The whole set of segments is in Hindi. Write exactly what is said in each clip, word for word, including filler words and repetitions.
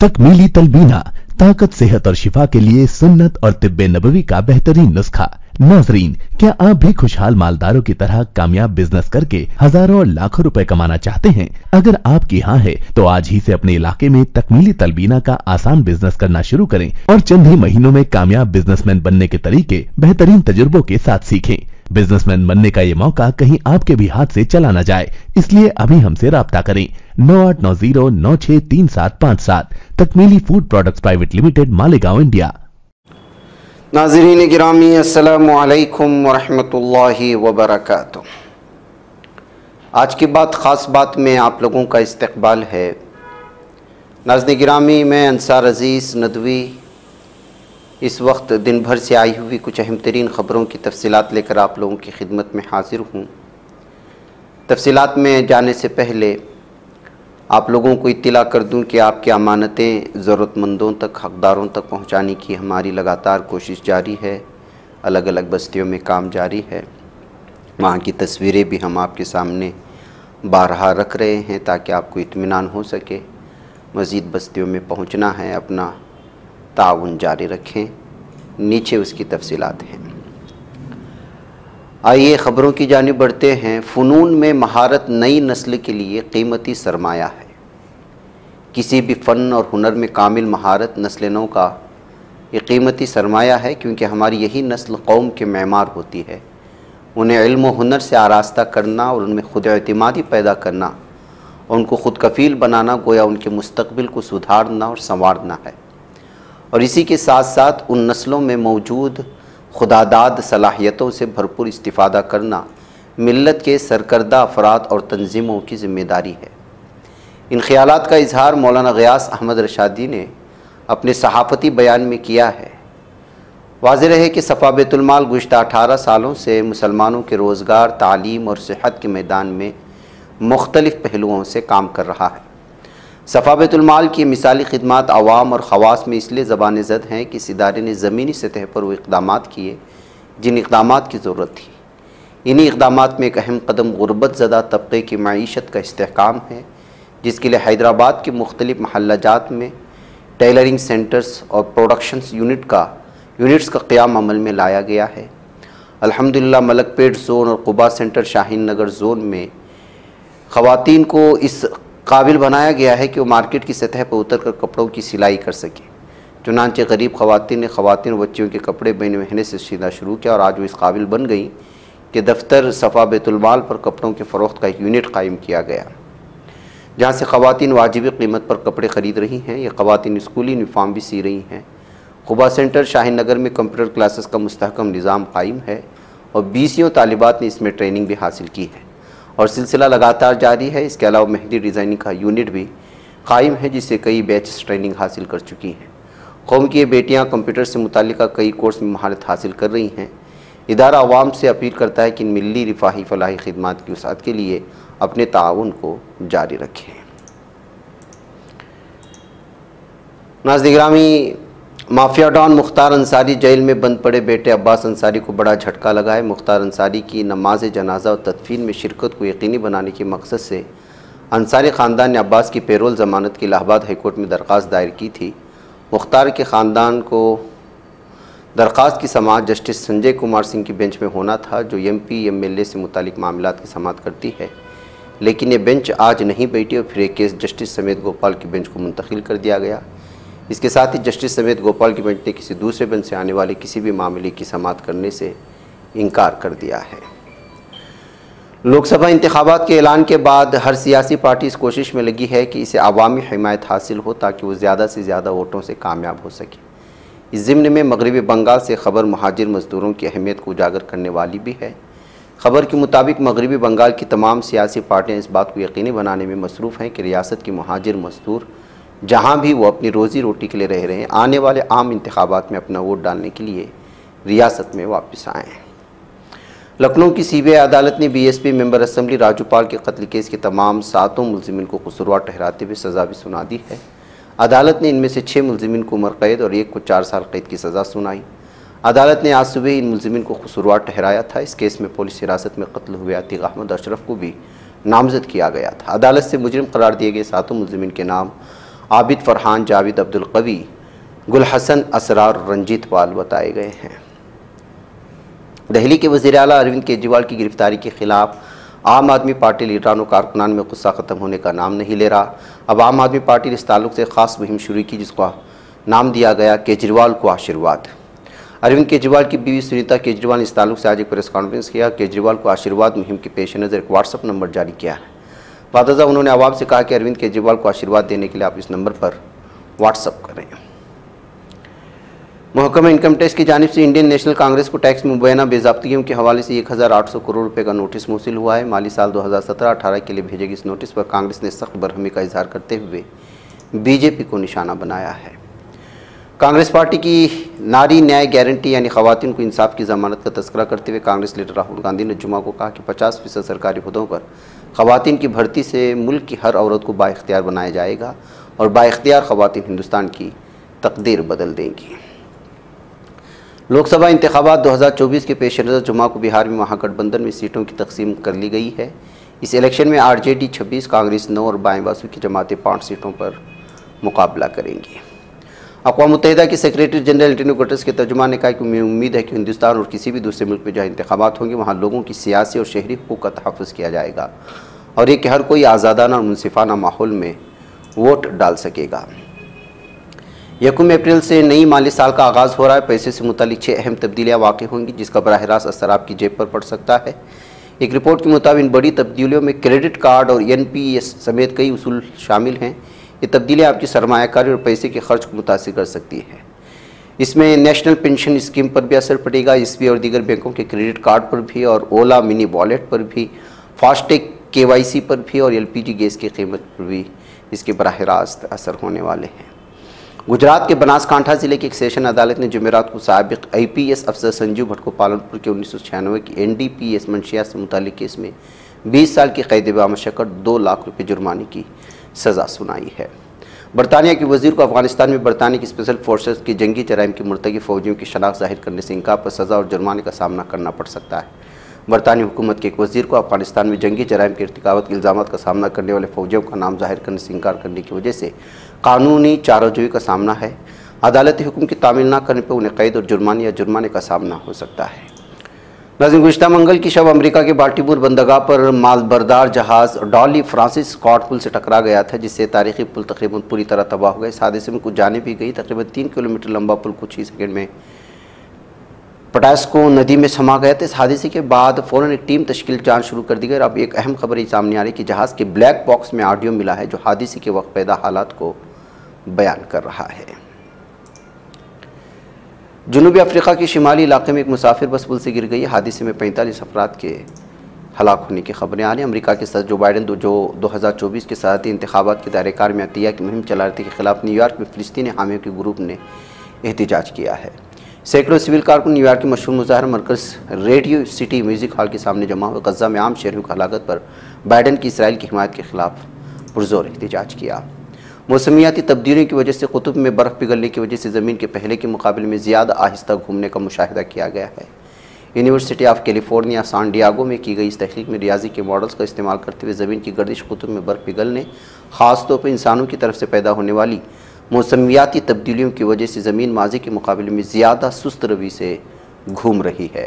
तकमीली तलबीना, ताकत, सेहत और शिफा के लिए सुन्नत और तिब्बे नबवी का बेहतरीन नुस्खा। नाजरीन, क्या आप भी खुशहाल मालदारों की तरह कामयाब बिजनेस करके हजारों और लाखों रुपए कमाना चाहते हैं? अगर आपकी हाँ है तो आज ही से अपने इलाके में तकमीली तलबीना का आसान बिजनेस करना शुरू करें और चंद ही महीनों में कामयाब बिजनेसमैन बनने के तरीके बेहतरीन तजुर्बों के साथ सीखें। बिजनेसमैन बनने का ये मौका कहीं आपके भी हाथ से चला न जाए, इसलिए अभी हमसे राब्ता करें। नौ आठ नौ जीरो नौ छह तीन सात पाँच सात। Takmeeli food products private limited, Malegaon, India. नाज़रीन गिरामी, अस्सलामु अलैकुम वरहमतुल्लाहि वबरकातुह। आज की बात ख़ास बात में आप लोगों का इस्तकबाल है। नाज़रीन गिरामी, मैं अंसार अज़ीज़ नदवी इस वक्त दिन भर से आई हुई कुछ अहम तरीन ख़बरों की तफसीलात लेकर आप लोगों की खिदमत में हाजिर हूँ। तफसीलात में जाने से पहले आप लोगों को इत्तला कर दूं कि आपकी अमानतें ज़रूरतमंदों तक, हक़दारों तक पहुंचाने की हमारी लगातार कोशिश जारी है। अलग अलग बस्तियों में काम जारी है। वहाँ की तस्वीरें भी हम आपके सामने बारहा रख रहे हैं ताकि आपको इत्मीनान हो सके। मज़ीद बस्तियों में पहुँचना है, अपना ताउन जारी रखें। नीचे उसकी तफसीलात हैं। आइए ख़बरों की जानिब बढ़ते हैं। फ़नून में महारत नई नस्ल के लिए कीमती सरमाया है। किसी भी फ़न और हुनर में कामिल महारत नस्ल नौ का ये कीमती सरमाया है, क्योंकि हमारी यही नस्ल कौम के मेमार होती है। उन्हें इल्म व हुनर से आरास्ता करना और उनमें खुद एतमादी पैदा करना और उनको खुद कफ़ील बनाना गोया उनके मुस्तक़बिल को सुधारना और संवारना है। और इसी के साथ साथ उन नस्लों में मौजूद खुदादाद सलाहियतों से भरपूर इस्तिफ़ादा करना मिल्लत के सरकर्दा अफराद और तंजीमों की ज़िम्मेदारी है। इन ख़यालात का इजहार मौलाना ग़ियास अहमद रशादी ने अपने सहाफ़ती बयान में किया है। वाज़ेह है कि सफ़ा बैतुल माल गुज़िश्ता अठारह सालों से मुसलमानों के रोज़गार, तालीम और सेहत के मैदान में मुख्तलिफ़ पहलुओं से काम कर रहा है। सफ़ा बैतुल माल की मिसाली खिदमात अवाम और ख़वास में इसलिए ज़बान ज़द हैं कि इस इदारे ने ज़मीनी सतह पर वो इक़दामात किए जिन इक़दामात की ज़रूरत थी। इन्हीं इक़दामात में एक अहम कदम ग़ुरबत ज़दा तबक़े की मईशत का इस्तेहकाम है, जिसके लिए हैदराबाद के मुख्तलिफ़ महल्लाजात में टेलरिंग सेंटर्स और प्रोडक्शंस यूनिट का यूनिट्स का क़याम अमल में लाया गया है। अल्हम्दुलिल्लाह मलकपेट ज़ोन और क़ुबा सेंटर शाहीन नगर ज़ोन में ख़वातीन को इस काबिल बनाया गया है कि वो मार्केट की सतह पर उतर कर कपड़ों की सिलाई कर सकें। चुनांचे गरीब ख़वातीन ने ख़वातीन और बच्चियों के कपड़े महीने महीने से सिलना शुरू किया और आज वो इस काबिल बन गई कि दफ्तर सफ़ा बैतुल माल पर कपड़ों के फ़रोख्त का एक यूनिट कायम किया गया, जहाँ से ख़वातीन वाजिब कीमत पर कपड़े ख़रीद रही हैं। ये ख़वातीन स्कूली यूनिफॉर्म भी सी रही हैं। क़ुबा सेंटर शाहीन नगर में कंप्यूटर क्लासेस का मुस्तहकम निज़ाम कायम है और बीसियों तालिबात ने इसमें ट्रेनिंग भी हासिल की है और सिलसिला लगातार जारी है। इसके अलावा मेहंदी डिज़ाइनिंग का यूनिट भी कायम है, जिससे कई बैचेस ट्रेनिंग हासिल कर चुकी हैं। कौम की ये बेटियाँ कंप्यूटर से मुताल्लिक़ कई कोर्स में महारत हासिल कर रही हैं। इदारा अवाम से अपील करता है कि इन मिली रिफाही फलाही खिदमात की वसाअत के लिए अपने ताउन को जारी रखें। नाज़रीन गिरामी, mafia don Mukhtar Ansari jail में बंद पड़े बेटे अब्बास अंसारी को बड़ा झटका लगा है। मुख्तार अंसारी की नमाज जनाजा और तदफीन में शिरकत को यकीनी बनाने के मकसद से अंसारी ख़ानदान ने अब्बास की पेरोल ज़मानत की इलाहाबाद हाईकोर्ट में दरख्वास्त दायर की थी। मुख्तार के ख़ानदान को दरख्वास्त की समाअत जस्टिस संजय कुमार सिंह की बेंच में होना था, जो M P M L A से मुतालिक मामलात की समाअत करती है, लेकिन ये बेंच आज नहीं बैठी और फिर एक केस जस्टिस समेत गोपाल की बेंच को मुंतकिल कर दिया गया। इसके साथ ही जस्टिस समेत गोपाल की बेंच ने किसी दूसरे बेंच से आने वाले किसी भी मामले की समाअत करने से इनकार कर दिया है। लोकसभा इंतखाबात के ऐलान के बाद हर सियासी पार्टी इस कोशिश में लगी है कि इसे अवामी हिमायत हासिल हो ताकि वो ज़्यादा से ज़्यादा वोटों से कामयाब हो सके। इस ज़िम्न में मगरबी बंगाल से ख़बर महाजिर मज़दूरों की अहमियत को उजागर करने वाली भी है। ख़बर के मुताबिक मगरबी बंगाल की तमाम सियासी पार्टियाँ इस बात को यकीनी बनाने में मसरूफ़ हैं कि रियासत के महाजिर मज़दूर जहाँ भी वो अपनी रोज़ी रोटी के लिए रह रहे हैं, आने वाले आम इंतखाबात में अपना वोट डालने के लिए रियासत में वापस आएँ। लखनऊ की सी बी आई अदालत ने B S P member assembly Raju Pal के कत्ल केस के तमाम सातों मुलजिमिन को कसूरवार ठहराते हुए सज़ा भी सुना दी है। अदालत ने इनमें से छः मुलजिमिन को उम्र कैद और एक को चार साल कैद की सज़ा सुनाई। अदालत ने आज सुबह इन मुलजिमिन को कसूरवार ठहराया था। इस केस में पुलिस हिरासत में कत्ल हुए अतीक अहमद अशरफ को भी नामजद किया गया था। अदालत से मुजरिम करार दिए गए सातों मुलजिमिन के नाम आबिद फरहान, जावेद अब्दुल कवी, गुलहसन, असरार और रंजीत पाल बताए गए हैं। दिल्ली के वज़ीर आला अरविंद केजरीवाल की गिरफ्तारी के खिलाफ आम आदमी पार्टी लीडरान और कारकुनान में गुस्सा ख़त्म होने का नाम नहीं ले रहा। अब आम आदमी पार्टी ने इस ताल्लुक से ख़ास मुहिम शुरू की जिसका नाम दिया गया केजरीवाल को आशीर्वाद। अरविंद केजरीवाल की बीवी सुनीता केजरीवाल ने इस ताल्लुक से आज एक प्रेस कॉन्फ्रेंस किया। केजरीवाल को आशीर्वाद मुहिम के पेश नज़र एक व्हाट्सअप नंबर जारी किया है। बादशाह उन्होंने आवाम से कहा कि अरविंद केजरीवाल को आशीर्वाद देने के लिए आप इस नंबर पर व्हाट्सअप करें। महकमा इनकम टैक्स की जानिब से इंडियन नेशनल कांग्रेस को टैक्स में मुबैना बेज़ाब्तियों के हवाले से एक हज़ार आठ सौ करोड़ रुपए का नोटिस मौसूल हुआ है। माली साल दो हज़ार सत्रह अठारह के लिए भेजे गए इस नोटिस पर कांग्रेस ने सख्त बरहमी का इजहार करते हुए बीजेपी को निशाना बनाया है। कांग्रेस पार्टी की नारी न्याय गारंटी यानी ख़वातीन को इंसाफ की ज़मानत का तस्करा करते हुए कांग्रेस लीडर राहुल गांधी ने जुमा को कहा कि पचास फीसद सरकारी पदों पर ख़वातीन की भर्ती से मुल्क की हर औरत को बाइख्तियार बनाया जाएगा और बाइख्तियार ख़वातीन हिंदुस्तान की तकदीर बदल देंगी। लोकसभा इंतखाबात दो हज़ार चौबीस के पेश नज़र जुमा को बिहार में महागठबंधन में सीटों की तकसीम कर ली गई है। इस इलेक्शन में आरजेडी छब्बीस, कांग्रेस नौ और बाएं बाजू की जमातें पाँच सीटों पर मुकाबला करेंगी। अक़वाम मुत्तहिदा के सेक्रेटरी जनरल एंटोनियो गुटेरेस के तर्जुमान ने कहा कि उन्हें उम्मीद है कि हिंदुस्तान और किसी भी दूसरे मुल्क में जहाँ इंतखाबात होंगे वहाँ लोगों की सियासी और शहरी हुकूक का तहफ़्फ़ुज़ किया जाएगा और ये कि हर कोई आज़ादाना और मुनसिफाना माहौल में वोट डाल सकेगा। यकम अप्रैल से नई माली साल का आगाज़ हो रहा है। पैसे से मुतालिक छः अहम तब्दीलियाँ वाक़ होंगी जिसका बराह रास्त असर आपकी जेब पर पड़ सकता है। एक रिपोर्ट के मुताबिक इन बड़ी तब्दीलियों में क्रेडिट कार्ड और एन पी एस समेत कई उसूल शामिल हैं। ये तब्दीलियाँ आपकी सरमायाकारी और पैसे के खर्च को मुतासिर कर सकती है। इसमें नेशनल पेंशन स्कीम पर भी असर पड़ेगा, एस बी आई और दीगर बैंकों के क्रेडिट कार्ड पर भी और ओला मिनी वॉलेट पर भी, फास्टैग के वाई सी पर भी और एल पी जी गैस की कीमत पर भी इसके बराह रास्त असर होने वाले हैं। गुजरात के बनासकांठा ज़िले की एक सेशन अदालत ने जुमेरात को साबिक आई पी एस अफसर संजीव भट्ट को पालनपुर के उन्नीस सौ छियानवे की एन डी पी एस मंशियात से मुतालिक केस में बीस साल की कैद बामशक्कत दो लाख रुपये जुर्माने की सज़ा सुनाई है। बरतानिया के वज़ीर को अफगानिस्तान में बरतानिया की स्पेशल फोर्सेस की जंगी जराइम के मुर्तकब फ़ौजियों की शनाख्त ज़ाहिर करने से इनकार पर सज़ा और जुर्माने का सामना करना पड़ सकता है। बरतानी हुकूमत के एक वज़ीर को अफगानिस्तान में जंगी जराइम के इर्तिकाब के इल्ज़ामात का सामना करने वाले फ़ौजियों का नाम ज़ाहिर करने से इनकार करने की वजह से कानूनी चाराजोई का सामना है। अदालती हुक्म की तामील न करने पर उन्हें कैद और जुर्माने या जुर्माने का सामना हो सकता है। नाज़रीन, गुज़िश्ता मंगल की शब अमेरिका के बाल्टीमोर बंदरगाह पर मालबरदार जहाज़ डॉली फ्रांसिस स्कॉट पुल से टकरा गया था जिससे तारीखी पुल तकरीबन पूरी तरह तबाह हो गए। इस हादसे में कुछ जाने भी गई। तकरीबन तीन किलोमीटर लंबा पुल कुछ ही सेकंड में पटास्को नदी में समा गया था। इस हादसे के बाद फ़ौरन एक टीम तश्कील जांच शुरू कर दी गई। अब एक अहम खबर ये सामने आ रही है कि जहाज़ के ब्लैक बॉक्स में ऑडियो मिला है जो हादसे के वक्त पैदा हालात को बयान कर रहा है। जनूबी अफ्रीका के शिमाली इलाके में एक मुसाफिर बस पुल से गिर गई। हादसे में पैंतालीस अफराद के हलाक होने की खबरें आ रही हैं। अमेरिका के सदर जो बाइडन जो दो हज़ार चौबीस के सदारती इंतखाबात के दायरेकार में अतिया की मुहिम चला रहे थे के खिलाफ न्यूयॉर्क में फ़िलिस्तीनी हामियों के ग्रुप ने एहतजाज किया है। सैकड़ों सिविल कारकुन न्यूयॉर्क के मशहूर मुजाहरा मरकज़ रेडियो सिटी म्यूज़िक हॉल के सामने जमा हुए। गज़ा में आम शहरियों की हलाकत पर बाइडन की इसराइल की हिमायत के खिलाफ पुरजोर एहतजाज किया। मौसमियाती तब्दीलियों की वजह से कुतुब में बर्फ़ पिघलने की वजह से ज़मीन के पहले के मुकाबले में ज़्यादा आहिस्ता घूमने का मुशाहिदा किया गया है। University of California San Diego में की गई इस तहकीक में रियाजी के मॉडल्स का इस्तेमाल करते हुए ज़मीन की गर्दिश कुतुब में बर्फ़ पिघलने, ख़ास तौर पर इंसानों की तरफ से पैदा होने वाली मौसमियाती तब्दीलियों की वजह से ज़मीन माजी के मुकाबले में ज़्यादा सुस्त रवि से घूम रही है।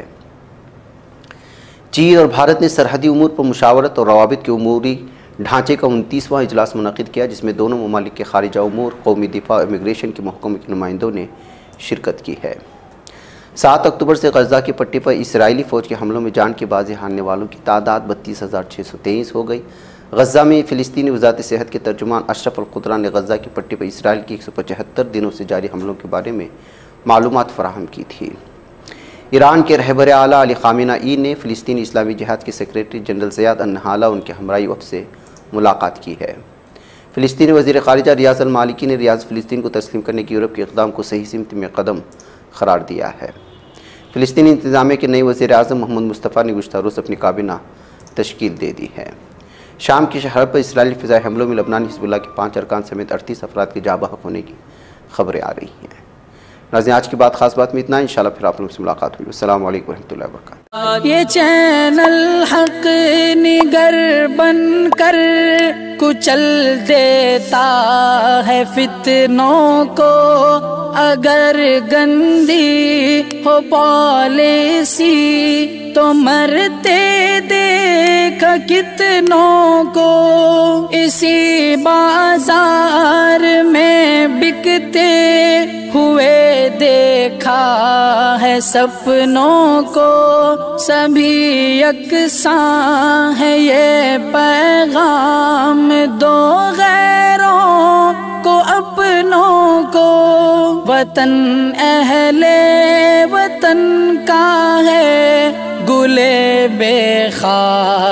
चीन और भारत ने सरहदी उमूर पर मुशावरत और रवाबित के उमूरी ढांचे का उनतीसवां इजलास मुनक़िद किया जिसमें दोनों ममालिक के खारिजा उमूर, कौमी दिफा और इमिग्रेशन के महकमे के नुमाइंदों ने शिरकत की है। सात अक्टूबर से गज़ा की पट्टी पर इसराइली फ़ौज के हमलों में जान की बाजी हारने वालों की तादाद बत्तीस हज़ार छः सौ तेईस हो गई। गज़ा में फ़िलिस्तीनी वज़ारत सेहत के तर्जुमान अशरफ अल-कुदरा ने गज़ा की पट्टी पर इसराइल की एक सौ पचहत्तर दिनों से जारी हमलों के बारे में मालूमात फराहम की थी। ईरान के रहबर आला अली ख़ामेनेई ने फ़िलिस्तीनी इस्लामी जिहाद के सेक्रेटरी जनरल ज़ियाद अन-नहाला उनके हमराई वफ़द से मुलाकात की है। फ़िलिस्तीनी वज़ीर ख़ारिजा रियाज़ अल-मालिकी ने रियाज़ फ़िलिस्तीन को तस्लीम करने की यूरोप के इक़दाम को सही सिमत में कदम करार दिया है। फ़िलिस्तीनी इंतज़ामिया के नए वज़ीर आज़म मोहम्मद मुस्तफ़ा ने गुज़श्ता रोज़ अपनी काबीना तश्कील दे दी है। शाम की शहर पर इसराइली फ़िज़ाई हमलों में लबनानी हिज़्बुल्लाह के पाँच अरकान समेत अड़तीस अफराद के जाँ बहक होने की खबरें आ रही हैं। नाज़रीन, आज की बात खास बात में इतना, इंशाल्लाह फिर आप लोगों से मुलाकात हुई। अस्सलाम वालेकुम रहमतुल्लाहि व बरकातुहू। ये चैनल हक निगर बन कर कुचल देता है फितनों को, अगर गंदी हो पॉलिसी तो मरते देख कितनों को। इसी बाजार में बिकते हुए देखा है सपनों को, सभी यकसां है ये पैगाम दो गैरों को अपनों को। वतन अहले वतन का है गुले बेखार